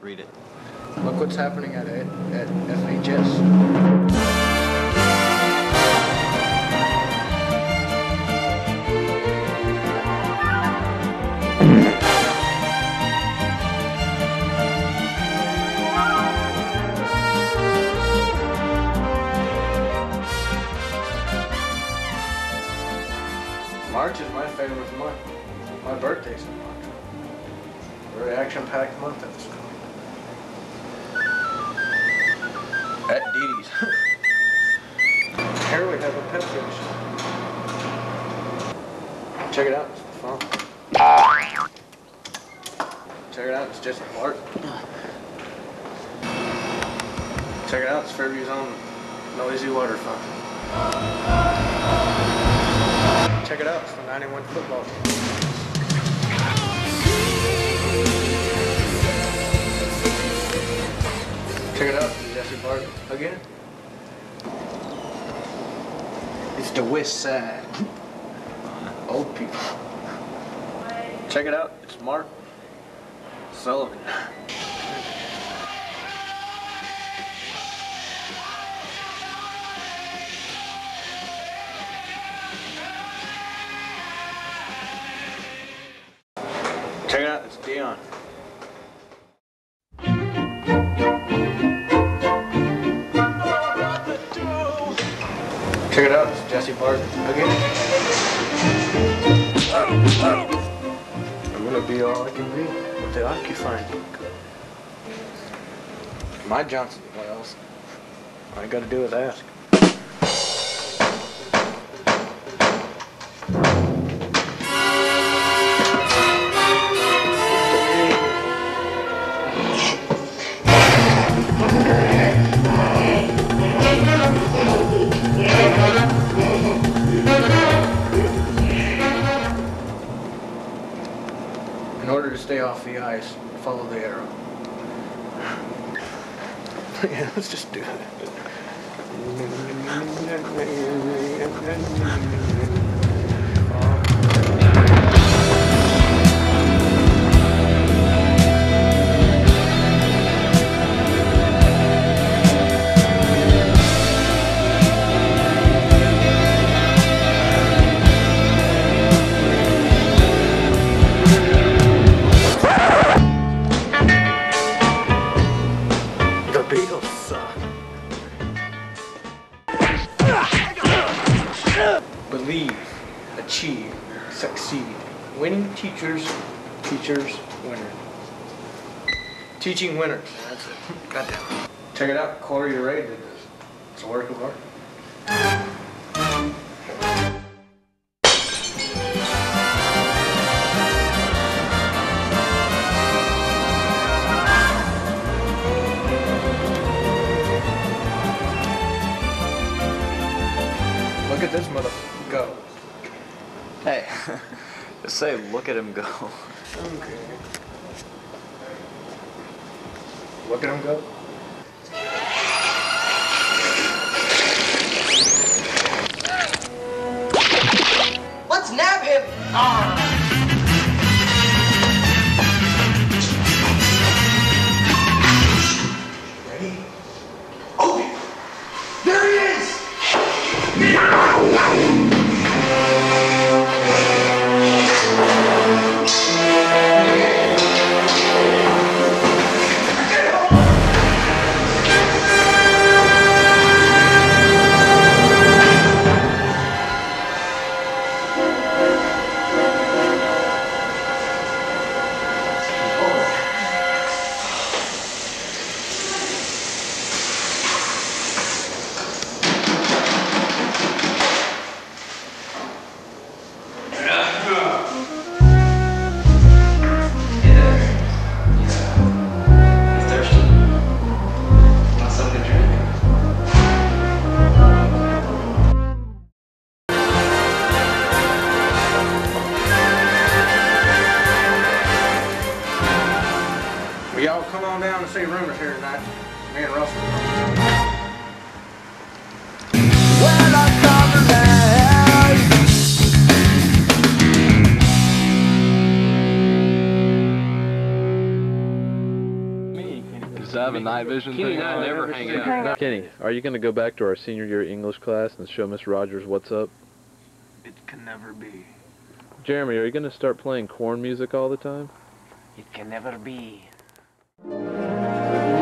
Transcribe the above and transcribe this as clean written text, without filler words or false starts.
Read it. Look what's happening at FHS. March is my favorite month. My birthday's in March. Very action-packed month at this point. At Dee Dee's. Here we have a Pepsi machine. Check it out, it's the phone. Check it out, it's Jesse Clark. Check it out, it's Fairview's own noisy water fountain. Check it out, it's the 91 football team. Check it out, it's Jesse Clark again. It's the West Side. Old people. Check it out, it's Mark Sullivan. Check it out, it's Dion. Check it out, it's Jesse Barton again. I'm gonna be all I can be with the occupying. My Johnson, what else? All I gotta do is ask. In order to stay off the ice, follow the arrow. Yeah, let's just do it. Believe, achieve, succeed. Winning teachers, teachers, winner. Teaching winners, that's it. Goddamn. Check it out, Corey Ray did this. It's a work of art. Look at this motherfucker go. Hey, just say, look at him go. Okay. Look at him go. Let's nab him! Ready? Oh! There he is! Y'all come on down and see Rumors here tonight. Me and Russell. Well, I'm coming back. Me. Does that have a night vision Kenny thing? and I never hang out. Kenny, are you going to go back to our senior year English class and show Miss Rogers what's up? It can never be. Jeremy, are you going to start playing corn music all the time? It can never be.